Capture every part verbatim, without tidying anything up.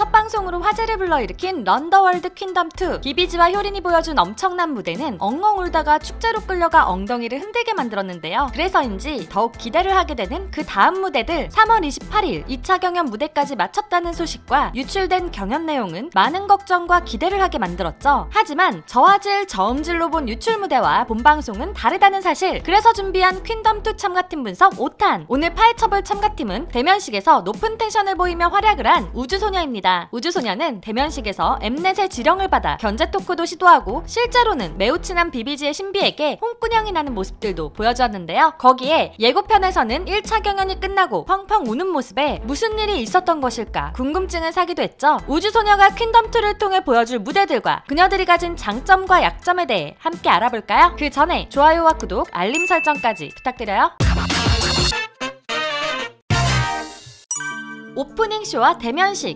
첫 방송으로 화제를 불러일으킨 런더월드 퀸덤 투. 비비지와 효린이 보여준 엄청난 무대는 엉엉 울다가 축제로 끌려가 엉덩이를 흔들게 만들었는데요. 그래서인지 더욱 기대를 하게 되는 그 다음 무대들. 삼월 이십팔일 이 차 경연 무대까지 마쳤다는 소식과 유출된 경연 내용은 많은 걱정과 기대를 하게 만들었죠. 하지만 저화질 저음질로 본 유출 무대와 본방송은 다르다는 사실. 그래서 준비한 퀸덤 투 참가팀 분석 오 탄. 오늘 파헤쳐볼 참가팀은 대면식에서 높은 텐션을 보이며 활약을 한 우주소녀입니다. 우주소녀는 대면식에서 엠넷의 지령을 받아 견제 토크도 시도하고 실제로는 매우 친한 비비지의 신비에게 홍군형이 나는 모습들도 보여주었는데요. 거기에 예고편에서는 일 차 경연이 끝나고 펑펑 우는 모습에 무슨 일이 있었던 것일까 궁금증을 사기도 했죠. 우주소녀가 퀸덤 투를 통해 보여줄 무대들과 그녀들이 가진 장점과 약점에 대해 함께 알아볼까요? 그 전에 좋아요와 구독, 알림 설정까지 부탁드려요. 오프닝 쇼와 대면식.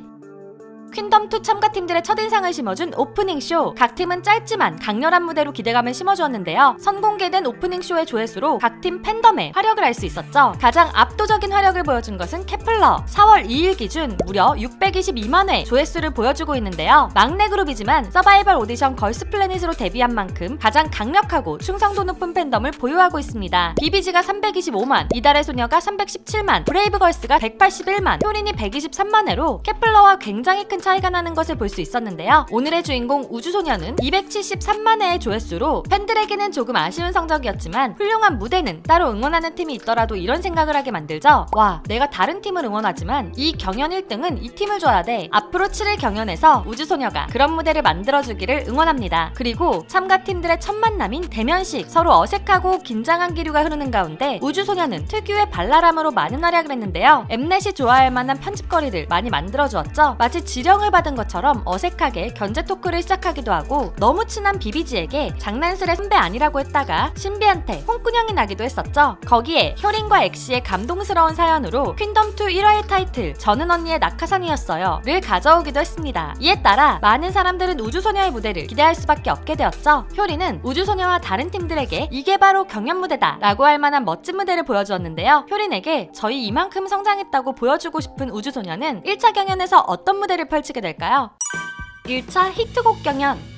퀸덤 투 참가팀들의 첫인상을 심어준 오프닝쇼. 각 팀은 짧지만 강렬한 무대로 기대감을 심어주었는데요. 선공개된 오프닝쇼의 조회수로 각 팀 팬덤의 화력을 알 수 있었죠. 가장 압도적인 화력을 보여준 것은 케플러. 사월 이일 기준 무려 육백이십이만 회 조회수를 보여주고 있는데요. 막내 그룹이지만 서바이벌 오디션 걸스플래닛으로 데뷔한 만큼 가장 강력하고 충성도 높은 팬덤을 보유하고 있습니다. 비비지가 삼백이십오만, 이달의 소녀가 삼백십칠만, 브레이브걸스가 백팔십일만, 효린이 백이십삼만 회로 케플러와 굉장히 큰 차이가 나는 것을 볼 수 있었는데요. 오늘의 주인공 우주소녀는 이백칠십삼만 회의 조회수로 팬들에게는 조금 아쉬운 성적이었지만 훌륭한 무대는 따로 응원하는 팀이 있더라도 이런 생각을 하게 만들죠. 와, 내가 다른 팀을 응원하지만 이 경연 일 등은 이 팀을 줘야 돼. 앞으로 칠일 경연에서 우주소녀가 그런 무대를 만들어주기를 응원합니다. 그리고 참가팀들의 첫 만남인 대면식. 서로 어색하고 긴장한 기류가 흐르는 가운데 우주소녀는 특유의 발랄함으로 많은 활약을 했는데요. 엠넷이 좋아할 만한 편집거리를 많이 만들어주었죠. 마치 지령을 받은 것처럼 어색하게 견제 토크를 시작하기도 하고 너무 친한 비비지에게 장난스레 선배 아니라고 했다가 신비한테 홍군형이 나기도 했었죠. 거기에 효린과 엑시의 감동스러운 사연으로 퀸덤 투 일 화의 타이틀 저는 언니의 낙하산이었어요 를 가져오기도 했습니다. 이에 따라 많은 사람들은 우주소녀의 무대를 기대할 수밖에 없게 되었죠. 효린은 우주소녀와 다른 팀들에게 이게 바로 경연 무대다 라고 할 만한 멋진 무대를 보여주었는데요. 효린에게 저희 이만큼 성장했다고 보여주고 싶은 우주소녀는 일 차 경연에서 어떤 무대를 펼치게 될까요? 일 차 히트곡 경연.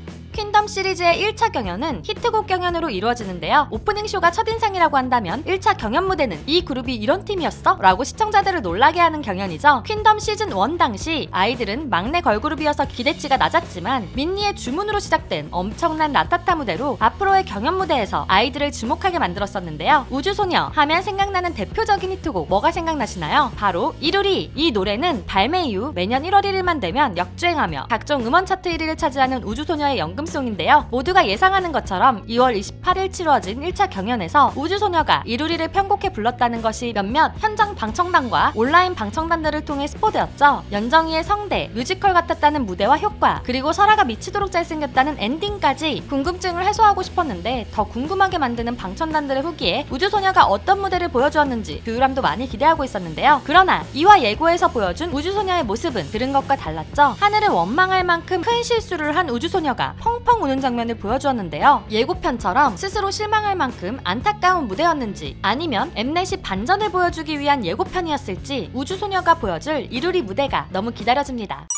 퀸덤 시리즈의 일 차 경연은 히트곡 경연으로 이루어지는데요. 오프닝쇼가 첫인상이라고 한다면 일 차 경연 무대는 이 그룹이 이런 팀이었어? 라고 시청자들을 놀라게 하는 경연이죠. 퀸덤 시즌 일 당시 아이들은 막내 걸그룹이어서 기대치가 낮았지만 민니의 주문으로 시작된 엄청난 라타타 무대로 앞으로의 경연 무대에서 아이들을 주목하게 만들었었는데요. 우주소녀 하면 생각나는 대표적인 히트곡 뭐가 생각나시나요? 바로 이루리. 이 노래는 발매 이후 매년 일월 일일만 되면 역주행하며 각종 음원 차트 일 위를 차지하는 우주소녀의 연금 송인데요. 모두가 예상하는 것처럼 이월 이십팔일 치러진 일 차 경연에서 우주소녀가 이루리를 편곡해 불렀다는 것이 몇몇 현장 방청단과 온라인 방청단들을 통해 스포되었죠. 연정이의 성대, 뮤지컬 같았다는 무대와 효과, 그리고 설아가 미치도록 잘생겼다는 엔딩까지 궁금증을 해소하고 싶었는데 더 궁금하게 만드는 방청단들의 후기에 우주소녀가 어떤 무대를 보여주었는지 교유람도 많이 기대하고 있었는데요. 그러나 이 화 예고에서 보여준 우주소녀의 모습은 들은 것과 달랐죠. 하늘을 원망할 만큼 큰 실수를 한 우주소녀가 펑펑 우는 장면을 보여주었는데요. 예고편처럼 스스로 실망할 만큼 안타까운 무대였는지 아니면 엠넷이 반전을 보여주기 위한 예고편이었을지 우주소녀가 보여줄 이루리 무대가 너무 기다려집니다.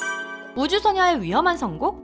우주소녀의 위험한 선곡?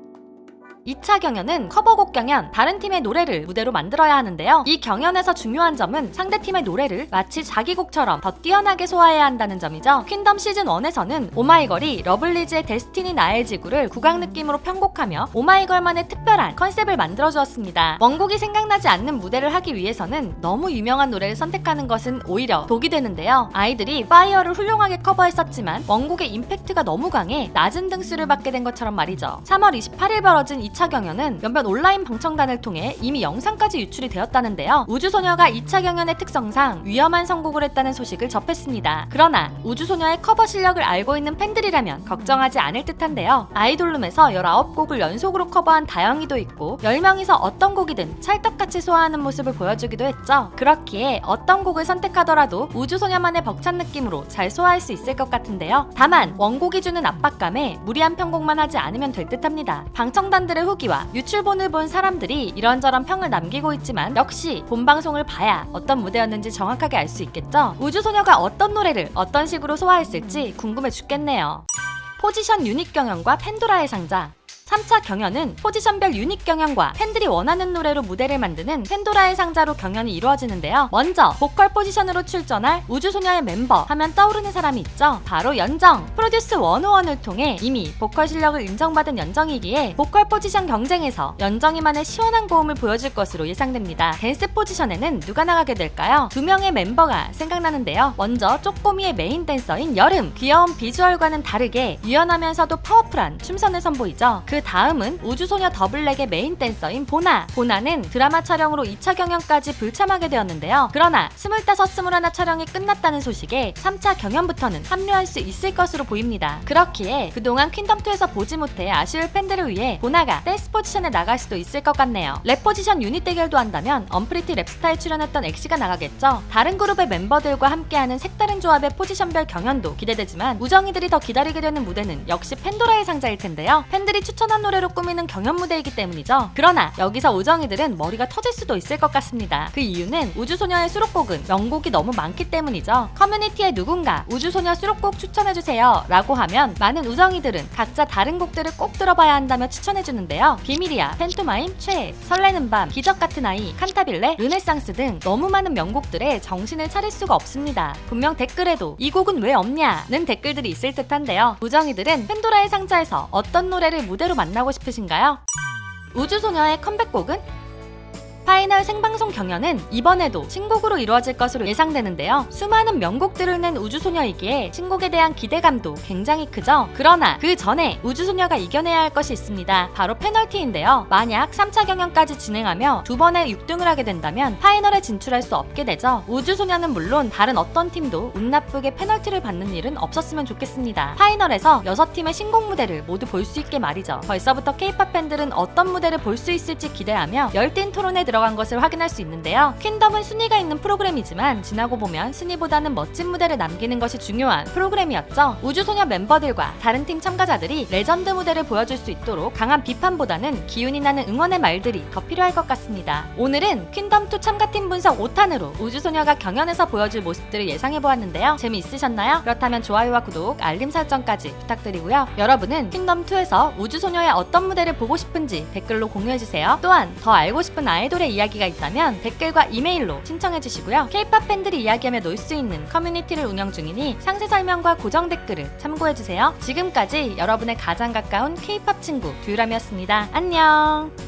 이 차 경연은 커버곡 경연, 다른 팀의 노래를 무대로 만들어야 하는데요. 이 경연에서 중요한 점은 상대팀의 노래를 마치 자기 곡처럼 더 뛰어나게 소화해야 한다는 점이죠. 퀸덤 시즌 일에서는 오마이걸이 러블리즈의 데스티니 나의 지구를 국악 느낌으로 편곡하며 오마이걸만의 특별한 컨셉을 만들어주었습니다. 원곡이 생각나지 않는 무대를 하기 위해서는 너무 유명한 노래를 선택하는 것은 오히려 독이 되는데요. 아이들이 파이어를 훌륭하게 커버했었지만 원곡의 임팩트가 너무 강해 낮은 등수를 받게 된 것처럼 말이죠. 삼월 이십팔일 벌어진 이 차 경연은 몇몇 온라인 방청단을 통해 이미 영상까지 유출이 되었다는데요. 우주소녀가 이 차 경연의 특성상 위험한 선곡을 했다는 소식을 접했습니다. 그러나 우주소녀의 커버 실력을 알고 있는 팬들이라면 걱정하지 않을 듯한데요. 아이돌룸에서 열아홉 곡을 연속으로 커버한 다영이도 있고 열 명이서 어떤 곡이든 찰떡같이 소화하는 모습을 보여주기도 했죠. 그렇기에 어떤 곡을 선택하더라도 우주소녀만의 벅찬 느낌으로 잘 소화할 수 있을 것 같은데요. 다만 원곡이 주는 압박감에 무리한 편곡만 하지 않으면 될 듯합니다. 방청단들의 후기와 유출본을 본 사람들이 이런저런 평을 남기고 있지만 역시 본방송을 봐야 어떤 무대였는지 정확하게 알 수 있겠죠? 우주소녀가 어떤 노래를 어떤 식으로 소화했을지 궁금해 죽겠네요. 포지션 유닛 경연과 팬도라의 상자. 삼 차 경연은 포지션별 유닛 경연과 팬들이 원하는 노래로 무대를 만드는 팬도라의 상자로 경연이 이루어지는데요. 먼저 보컬 포지션으로 출전할 우주소녀의 멤버 하면 떠오르는 사람이 있죠. 바로 연정. 프로듀스 백일을 통해 이미 보컬 실력을 인정받은 연정이기에 보컬 포지션 경쟁에서 연정이만의 시원한 고음을 보여줄 것으로 예상됩니다. 댄스 포지션에는 누가 나가게 될까요? 두 명의 멤버가 생각나는데요. 먼저 쪼꼬미의 메인 댄서인 여름. 귀여운 비주얼과는 다르게 유연하면서도 파워풀한 춤선을 선보이죠. 그 다음은 우주소녀 더블랙의 메인 댄서인 보나. 보나는 드라마 촬영으로 이 차 경연까지 불참하게 되었는데요. 그러나 스물다섯, 스물하나 촬영이 끝났다는 소식에 삼 차 경연부터는 합류할 수 있을 것으로 보입니다. 그렇기에 그동안 퀸덤투에서 보지 못해 아쉬울 팬들을 위해 보나가 댄스 포지션에 나갈 수도 있을 것 같네요. 랩 포지션 유닛 대결도 한다면 언프리티 랩스타에 출연했던 엑시가 나가겠죠. 다른 그룹의 멤버들과 함께하는 색다른 조합의 포지션별 경연도 기대되지만 우정이들이 더 기다리게 되는 무대는 역시 팬도라의 상자일 텐데요. 팬들이 추천한 노래로 꾸미는 경연 무대이기 때문이죠. 그러나 여기서 우정이들은 머리가 터질 수도 있을 것 같습니다. 그 이유는 우주소녀의 수록곡은 명곡이 너무 많기 때문이죠. 커뮤니티에 누군가 우주소녀 수록곡 추천해주세요 라고 하면 많은 우정이들은 각자 다른 곡들을 꼭 들어봐야 한다며 추천해주는데요. 비밀이야, 팬투마임, 최애, 설레는 밤, 기적같은 아이, 칸타빌레, 르네상스 등 너무 많은 명곡들에 정신을 차릴 수가 없습니다. 분명 댓글에도 이 곡은 왜 없냐는 댓글들이 있을 듯한데요. 우정이들은 팬도라의 상자에서 어떤 노래를 무대로 만나고 싶으신가요? 우주소녀의 컴백곡은? 파이널 생방송 경연은 이번에도 신곡으로 이루어질 것으로 예상되는데요. 수많은 명곡들을 낸 우주소녀이기에 신곡에 대한 기대감도 굉장히 크죠. 그러나 그 전에 우주소녀가 이겨내야 할 것이 있습니다. 바로 페널티인데요. 만약 삼 차 경연까지 진행하며 두 번의 육 등을 하게 된다면 파이널에 진출할 수 없게 되죠. 우주소녀는 물론 다른 어떤 팀도 운 나쁘게 페널티를 받는 일은 없었으면 좋겠습니다. 파이널에서 여섯 팀의 신곡 무대를 모두 볼 수 있게 말이죠. 벌써부터 케이팝 팬들은 어떤 무대를 볼 수 있을지 기대하며 열띤 토론에 들어 들어간 것을 확인할 수 있는데요. 퀸덤은 순위가 있는 프로그램이지만 지나고 보면 순위보다는 멋진 무대를 남기는 것이 중요한 프로그램이었죠. 우주소녀 멤버들과 다른 팀 참가자들이 레전드 무대를 보여줄 수 있도록 강한 비판보다는 기운이 나는 응원의 말들이 더 필요할 것 같습니다. 오늘은 퀸덤투 참가팀 분석 오 탄으로 우주소녀가 경연에서 보여줄 모습들을 예상해보았는데요. 재미있으셨나요? 그렇다면 좋아요와 구독, 알림 설정까지 부탁드리고요. 여러분은 퀸덤투에서 우주소녀의 어떤 무대를 보고 싶은지 댓글로 공유해주세요. 또한 더 알고 싶은 아이돌의 이야기가 있다면 댓글과 이메일로 신청해주시고요. 케이팝 팬들이 이야기하며 놀 수 있는 커뮤니티를 운영 중이니 상세 설명과 고정 댓글을 참고해주세요. 지금까지 여러분의 가장 가까운 케이팝 친구 듀람이었습니다. 안녕!